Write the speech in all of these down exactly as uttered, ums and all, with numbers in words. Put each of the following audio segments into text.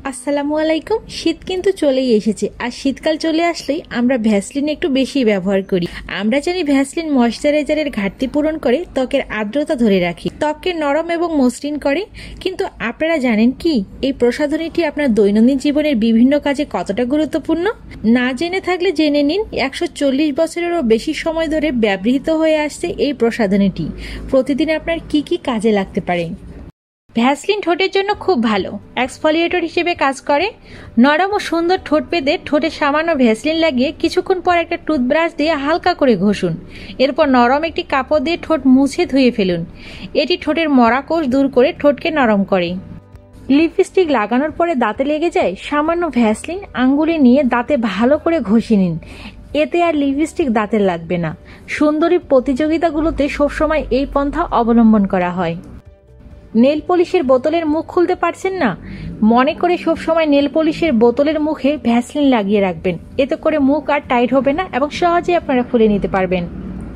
আসসালামু আলাইকুম। শীত কিন্তু চলেই এসেছে, আর শীতকাল চলে আসলেই আমরা ভ্যাসলিন একটু বেশি ব্যবহার করি। আমরা জানি ভ্যাসলিন ময়শ্চারাইজারের ঘাটতি পূরণ করে, ত্বকের আর্দ্রতা ধরে রাখে, ত্বককে নরম এবং মসৃণ করে। কিন্তু আপনারা জানেন কি এই প্রসাধনীটি আপনার দৈনন্দিন জীবনের বিভিন্ন কাজে কতটা গুরুত্বপূর্ণ? না জেনে থাকলে জেনে নিন, একশো চল্লিশ বছরেরও বেশি সময় ধরে ব্যবহৃত হয়ে আসছে এই প্রসাধনীটি প্রতিদিন আপনার কি কি কাজে লাগতে পারে। ভ্যাসলিন ঠোঁটের জন্য খুব ভালো এক্সফোলিয়েটর হিসেবে কাজ করে। নরম ও সুন্দর ঠোঁট পেতে ঠোঁটে সামান্য ভ্যাসলিন লাগিয়ে কিছুক্ষণ পর একটা টুথব্রাশ দিয়ে হালকা করে ঘষুন। এরপর নরম একটি কাপড় দিয়ে ঠোঁট মুছে ধুয়ে ফেলুন। এটি ঠোঁটের মরা কোষ দূর করে ঠোঁটকে নরম করে। লিপস্টিক লাগানোর পরে দাঁতে লেগে যায়, সামান্য ভ্যাসলিন আঙ্গুলে নিয়ে দাঁতে ভালো করে ঘষে নিন। এতে আর লিপস্টিক দাঁতে লাগবে না। সুন্দরী প্রতিযোগিতাগুলোতে সবসময় এই পন্থা অবলম্বন করা হয়। নেল পলিশের বোতলের মুখ খুলতে পারছেন না? মনে করে সবসময় নেল পলিশের বোতলের মুখে ভ্যাসলিন লাগিয়ে রাখবেন। এতে করে মুখ আর টাইট হবে না এবং সহজে আপনারা খুলে নিতে পারবেন।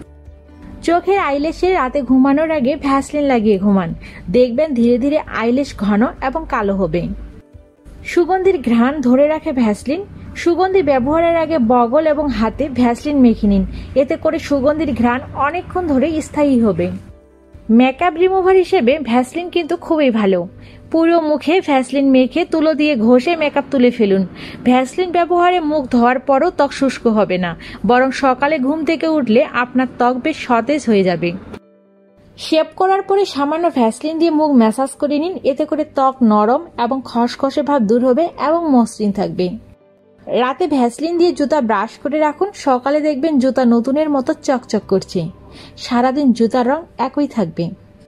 চোখের আইল্যাশে রাতে ঘুমানোর আগে ভ্যাসলিন লাগিয়ে ঘুমান। দেখবেন ধীরে ধীরে আইল্যাশ ঘন এবং কালো হবে। সুগন্ধির ঘ্রাণ ধরে রাখে ভ্যাসলিন। সুগন্ধি ব্যবহারের আগে বগল এবং হাতে ভ্যাসলিন মেখে নিন। এতে করে সুগন্ধির ঘ্রাণ অনেকক্ষণ ধরে স্থায়ী হবে। মেকআপ রিমুভার হিসেবে ভ্যাসলিন কিন্তু খুবই ভালো। পুরো মুখে ভ্যাসলিন মেখে তুলো দিয়ে ঘষে মেকআপ তুলে ফেলুন। ভ্যাসলিন ব্যবহারে মুখ ধোয়ার পরও ত্বক শুষ্ক হবে না, বরং সকালে ঘুম থেকে উঠলে আপনার ত্বক বেশ সতেজ হয়ে যাবে। শেভ করার পরে সামান্য ভ্যাসলিন দিয়ে মুখ ম্যাসাজ করে নিন। এতে করে ত্বক নরম এবং খসখসে ভাব দূর হবে এবং মসৃণ থাকবে। রাতে ভ্যাসলিন দিয়ে জুতা ব্রাশ করে রাখুন। সকালে দেখবেন জুতা নতুনের মতো চকচক করছে। সারাদিন জুতার রং একই থাকবে।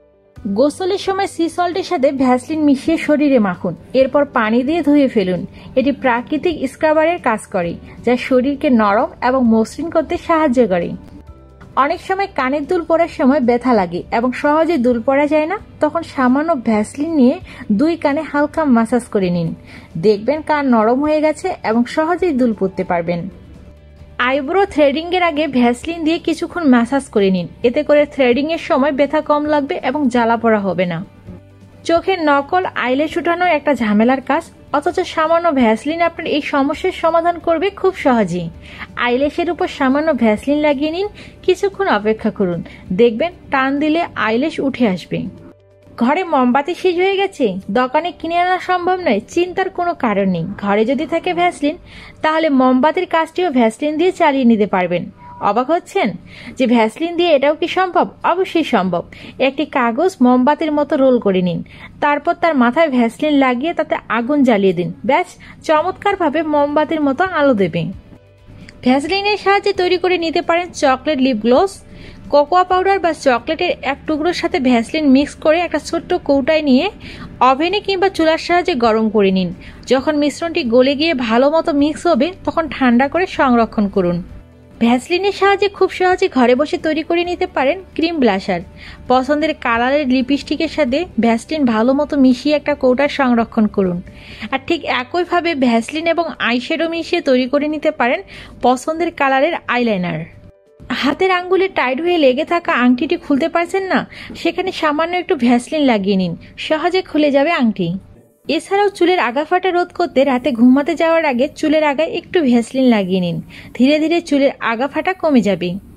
গোসলের সময় সি সল্টের সাথে ভ্যাসলিন মিশিয়ে শরীরে মাখুন। এরপর পানি দিয়ে ধুয়ে ফেলুন। এটি প্রাকৃতিক স্ক্রাবারের কাজ করে, যা শরীরকে নরম এবং মসৃণ করতে সাহায্য করে। অনেক সময় কানের দুল পরার সময় ব্যথা লাগে এবং সহজে দুল পরা যায় না, তখন সামান্য ভ্যাসলিন নিয়ে দুই কানে হালকা ম্যাসাজ করে নিন। দেখবেন কান নরম হয়ে গেছে এবং সহজেই দুল পরতে পারবেন। আইব্রো থ্রেডিং এর আগে ভ্যাসলিন দিয়ে কিছুক্ষণ ম্যাসাজ করে নিন। এতে করে থ্রেডিং এর সময় ব্যথা কম লাগবে এবং জ্বালা পড়া হবে না। চোখের নকল আইল্যাশ উঠানো একটা ঝামেলার কাজ, অথচ সামান্য ভ্যাসলিন আপনার এই সমস্যার সমাধান করবে খুব সহজেই। আইল্যাশের উপর সামান্য ভ্যাসলিন লাগিয়ে নিন। কিছুক্ষণ অপেক্ষা করুন, দেখবেন টান দিলে আইল্যাশ উঠে আসবে। ঘরে মোমবাতি শেষ হয়ে গেছে, দোকানে কিনে আনা সম্ভব নয়? চিন্তার কোনো কারণ নেই। ঘরে যদি থাকে ভ্যাসলিন, তাহলে মোমবাতির কাজটিও ভ্যাসলিন দিয়ে চালিয়ে নিতে পারবেন। অবাক হচ্ছেন যে ভ্যাসলিন দিয়ে এটাও কি সম্ভব? অবশ্যই সম্ভব। একটি কাগজ মোমবাতির মতো রোল করে নিন। তারপর তার মাথায় ভ্যাসলিন লাগিয়ে তাতে আগুন জ্বালিয়ে দিন। ব্যাস, চমৎকারভাবে মোমবাতির মতো আলো দেবে। ভ্যাসলিনের সাহায্যে তৈরি করে নিতে পারেন chocolate lip gloss. Cocoa powder বা চকলেটের এক টুকরোর সাথে ভ্যাসলিন মিক্স করে একটা ছোট্ট কৌটায় নিয়ে ওভেনে কিংবা চুলার সাহায্যে গরম করে নিন। যখন মিশ্রণটি গলে গিয়ে ভালো মতো মিক্স হবে, তখন ঠান্ডা করে সংরক্ষণ করুন। ভ্যাসলিনের সাহায্যে খুব সহজে ঘরে বসে তৈরি করে নিতে পারেন ক্রিম ব্লাশার। পছন্দের কালারের লিপস্টিকের সাথে ভ্যাসলিন ভালো মতো মিশিয়ে একটা কৌটায় সংরক্ষণ করুন। আর ঠিক একইভাবে ভ্যাসলিন এবং আইশ্যাডো মিশিয়ে তৈরি করে নিতে পারেন পছন্দের কালারের আইলাইনার। হাতের আঙ্গুলে টাইট হয়ে লেগে থাকা আংটিটি খুলতে পারছেন না? সেখানে সামান্য একটু ভ্যাসলিন লাগিয়ে নিন, সহজে খুলে যাবে আংটি। এছাড়াও চুলের আগা ফাটা রোধ করতে রাতে ঘুমাতে যাওয়ার আগে চুলের আগায় একটু ভ্যাসলিন লাগিয়ে নিন। ধীরে ধীরে চুলের আগা ফাটা কমে যাবে।